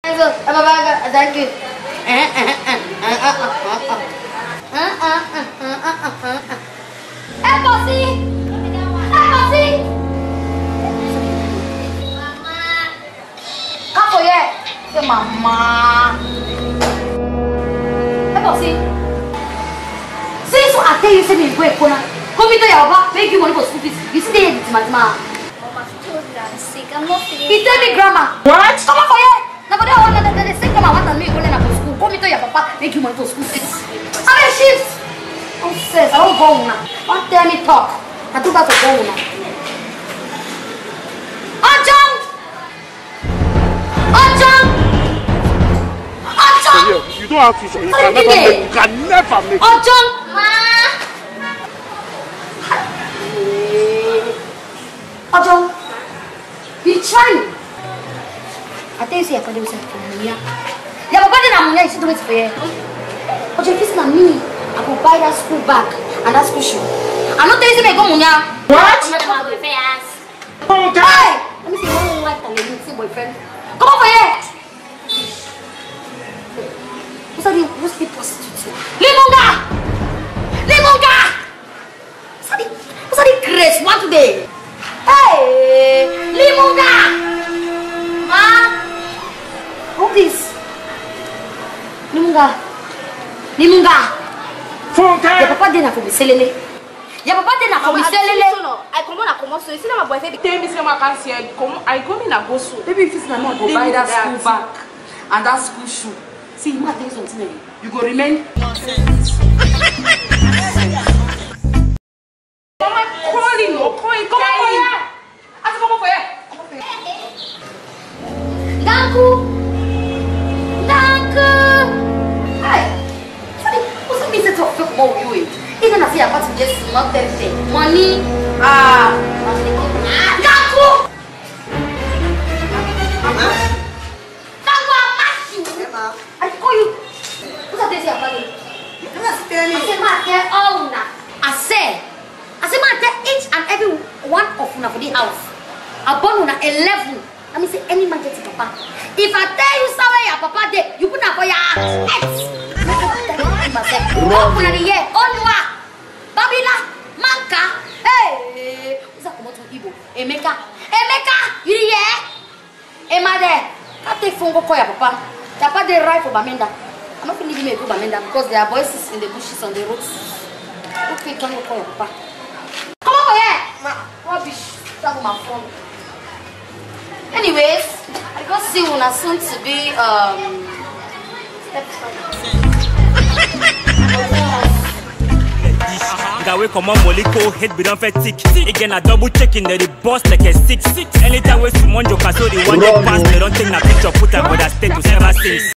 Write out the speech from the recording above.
Thank you. Apa ya? Ke mama. Bossy. Since I tell you, say me go ekona. Come to your back, make you money for school fees. You stay with Mama. Mama told me I'm sick. I'm not feeling. He tell me grandma. What? Come on, boy. Now, but I want to say, come on, what me going to school? Come to your papa, make you money for school fees. I'm a shift. Oh, says I don't go now. Don't tell me talk. I do that to go now. Oh, John. Oh, John. Oh, John. You don't have to say. You can never make it. Oh, John. Ma. Oh, John. You trying? I tell you, say, I can't do something. Yeah, but then I'm going to do it for you. But you're kissing at me. I will buy that school bag and that school shoe. I'm not telling you to go, Munya. What? I'm not my boyfriend. Okay. Hey! Let me see one wife and let me see boyfriend. Come over here. What's the prostitute? Limunga! Limunga! What's the grace one today? Hey! Limunga! Ma! Who is? Limunga! Limunga! Your papa didn't have to be selling it. Your papa didn't have to be selling it. I come on, so you see my boyfriend. Tell me, say, I see. I come in and go so. Maybe if it's not, I go buy that school bag and that school shoe. See, you might think something. You go remain. Mama calling, no calling. Come on, here. I come over here. Danku. Danku. Hey. What's the message of fake more you eat? Even if you have to just not everything. Money. Danku. Danku, I'll match you. I call you. What's this here, buddy? I said, each and every one of you for the house. I born on 11. Let me say any man get to papa. If I tell you somewhere your papa there, you put up for your ex. Open the year, Onwa, Babila, Manka. Hey, who's that come to Igbo? Emeka, you here? Emma there. Can't take phone go call your papa. Your papa they ride for Bamenda. I'm not going to leave me go Bamenda because there are voices in the bushes on the roads. Okay, come go call your papa. Come over here. Rubbish. That's my phone. Anyways, I got see una soon to be Gawe come on Moliko head be done for tick. Again I double checking the boss like a 6. Anytime we see one joke, I saw the one they pass, they don't take a picture, put them for that state to 7 6.